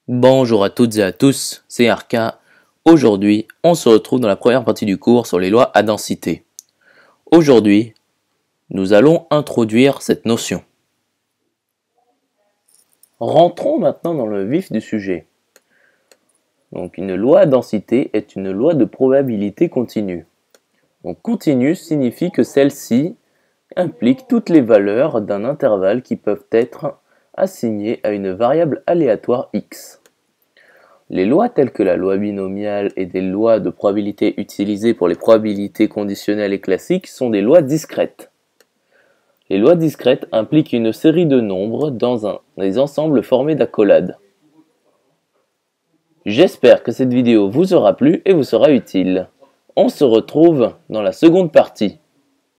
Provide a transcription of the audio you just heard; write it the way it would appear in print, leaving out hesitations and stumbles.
Bonjour à toutes et à tous, c'est Arca. Aujourd'hui, on se retrouve dans la première partie du cours sur les lois à densité. Aujourd'hui, nous allons introduire cette notion. Rentrons maintenant dans le vif du sujet. Donc, une loi à densité est une loi de probabilité continue. Donc, continue signifie que celle-ci implique toutes les valeurs d'un intervalle qui peuvent être assignées à une variable aléatoire x. Les lois telles que la loi binomiale et des lois de probabilité utilisées pour les probabilités conditionnelles et classiques sont des lois discrètes. Les lois discrètes impliquent une série de nombres dans des ensembles formés d'accolades. J'espère que cette vidéo vous aura plu et vous sera utile. On se retrouve dans la seconde partie.